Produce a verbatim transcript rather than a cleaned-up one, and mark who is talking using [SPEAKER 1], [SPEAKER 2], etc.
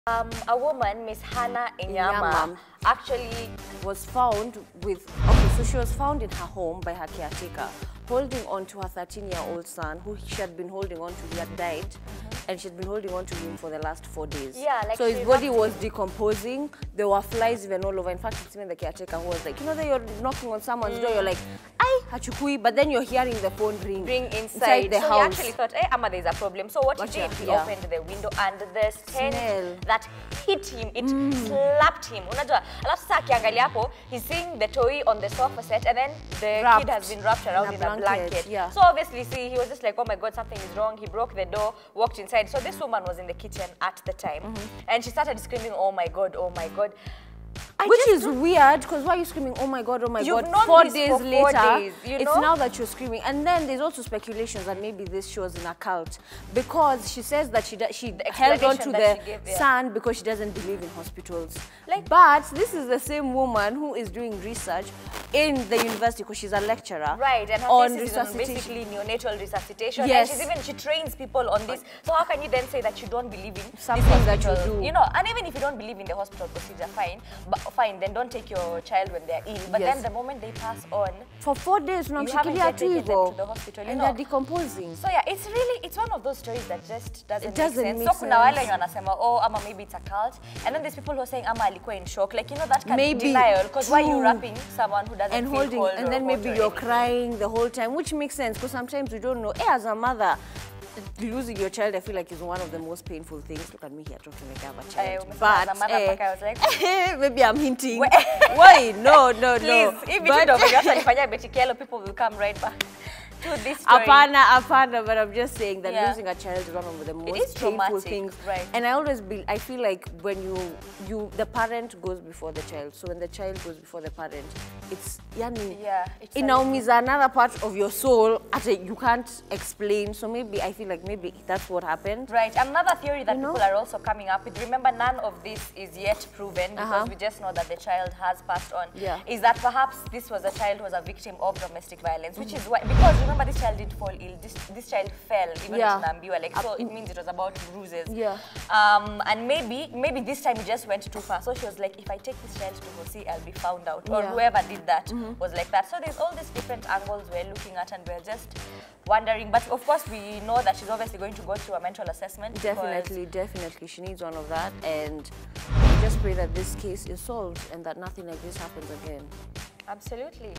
[SPEAKER 1] Um, a woman, Miss Hannah Inyama,
[SPEAKER 2] Inyama,
[SPEAKER 1] actually
[SPEAKER 2] was found with, okay, so she was found in her home by her caretaker, holding on to her thirteen-year-old son, who she had been holding on to. He had died, mm-hmm. and she'd been holding on to him for the last four days.
[SPEAKER 1] Yeah, like
[SPEAKER 2] so his body was decomposing. There were flies even all over. In fact, it's even the caretaker who was like, you know, that you're knocking on someone's mm. door, you're like, "Ay, hachukui," but then you're hearing the phone ring,
[SPEAKER 1] ring inside,
[SPEAKER 2] inside the
[SPEAKER 1] so
[SPEAKER 2] house.
[SPEAKER 1] he actually thought, "Hey, Amma, there's a problem." So what
[SPEAKER 2] but
[SPEAKER 1] he did,
[SPEAKER 2] yeah,
[SPEAKER 1] he
[SPEAKER 2] yeah.
[SPEAKER 1] opened the window, and the stench
[SPEAKER 2] Smell.
[SPEAKER 1] that hit him, it
[SPEAKER 2] mm.
[SPEAKER 1] slapped him. Unajua, alafu sasa akiangalia hapo, he's seeing the toy on the sofa set, and then the
[SPEAKER 2] Wrapped.
[SPEAKER 1] kid has been wrapped around in a blanket. blanket.
[SPEAKER 2] Yeah.
[SPEAKER 1] So obviously, see, he was just like, "Oh my God, something is wrong." He broke the door, walked inside. So this woman was in the kitchen at the time, mm-hmm. and she started screaming, "Oh my God, oh my God." I
[SPEAKER 2] Which is weird, because why are you screaming, "Oh my God, oh my
[SPEAKER 1] You've
[SPEAKER 2] God"?
[SPEAKER 1] known
[SPEAKER 2] Four
[SPEAKER 1] this
[SPEAKER 2] days
[SPEAKER 1] for four
[SPEAKER 2] later,
[SPEAKER 1] days, you
[SPEAKER 2] it's
[SPEAKER 1] know?
[SPEAKER 2] now that you're screaming. And then there's also speculations that maybe this shows in a cult, because she says that she she held on to the gave, yeah. son because she doesn't believe in hospitals. Like, but this is the same woman who is doing research in the university, because she's a lecturer.
[SPEAKER 1] Right, and her
[SPEAKER 2] on
[SPEAKER 1] thesis is on basically neonatal resuscitation.
[SPEAKER 2] Yes.
[SPEAKER 1] And she's even, she trains people on this. So how can you then say that you don't believe in
[SPEAKER 2] something that you do?
[SPEAKER 1] You know, and even if you don't believe in the hospital procedure, fine, but fine, then don't take your child when they're ill. But
[SPEAKER 2] yes.
[SPEAKER 1] then the moment they pass on,
[SPEAKER 2] for four days,
[SPEAKER 1] you haven't yet taken them to the hospital, you
[SPEAKER 2] and
[SPEAKER 1] know?
[SPEAKER 2] they're decomposing.
[SPEAKER 1] So yeah, it's really, it's one of those stories that just doesn't,
[SPEAKER 2] it doesn't
[SPEAKER 1] make sense.
[SPEAKER 2] Make
[SPEAKER 1] so
[SPEAKER 2] sense.
[SPEAKER 1] kuna wale wanasema, oh, ama maybe it's a cult, and then there's people who are saying, ama alikuwa in shock, like, you know, that kind
[SPEAKER 2] maybe
[SPEAKER 1] of denial, because why are you wrapping someone who doesn't
[SPEAKER 2] and
[SPEAKER 1] feel
[SPEAKER 2] holding,
[SPEAKER 1] cold
[SPEAKER 2] and then maybe you're
[SPEAKER 1] anything.
[SPEAKER 2] crying the whole time, which makes sense, because sometimes you don't know. Hey, as a mother, losing your child, I feel like, is one of the most painful things. Look at me here talking like I have a child.
[SPEAKER 1] Uh,
[SPEAKER 2] but
[SPEAKER 1] as a mother,
[SPEAKER 2] eh,
[SPEAKER 1] I was like,
[SPEAKER 2] maybe I'm hinting. Why? No, no,
[SPEAKER 1] please,
[SPEAKER 2] no.
[SPEAKER 1] If you don't know, people will come right back to this story.
[SPEAKER 2] Apana, apana, but I'm just saying that
[SPEAKER 1] yeah.
[SPEAKER 2] losing a child is one of the most painful
[SPEAKER 1] traumatic,
[SPEAKER 2] things.
[SPEAKER 1] Right.
[SPEAKER 2] And I always be, I feel like when you, you, the parent goes before the child. So when the child goes before the parent, it's, yani,
[SPEAKER 1] yeah, it's
[SPEAKER 2] inaumiza another part of your soul that you can't explain. So maybe, I feel like maybe that's what happened.
[SPEAKER 1] Right. Another theory that
[SPEAKER 2] you
[SPEAKER 1] people
[SPEAKER 2] know?
[SPEAKER 1] are also coming up with, remember, none of this is yet proven, because uh-huh. we just know that the child has passed on,
[SPEAKER 2] yeah.
[SPEAKER 1] is that perhaps this was a child who was a victim of domestic violence, which mm-hmm. is why, because remember, this child didn't fall ill, this, this child fell, even
[SPEAKER 2] yeah.
[SPEAKER 1] with Nambiwa, like, so it means it was about bruises.
[SPEAKER 2] Yeah.
[SPEAKER 1] Um, and maybe, maybe this time it just went too far. So she was like, if I take this child to Hosi, I'll be found out. Or
[SPEAKER 2] yeah.
[SPEAKER 1] whoever did that
[SPEAKER 2] mm-hmm.
[SPEAKER 1] was like that. So there's all these different angles we're looking at, and we're just wondering. But of course, we know that she's obviously going to go through a mental assessment.
[SPEAKER 2] Definitely, definitely. She needs one of that. And we just pray that this case is solved and that nothing like this happens again.
[SPEAKER 1] Absolutely.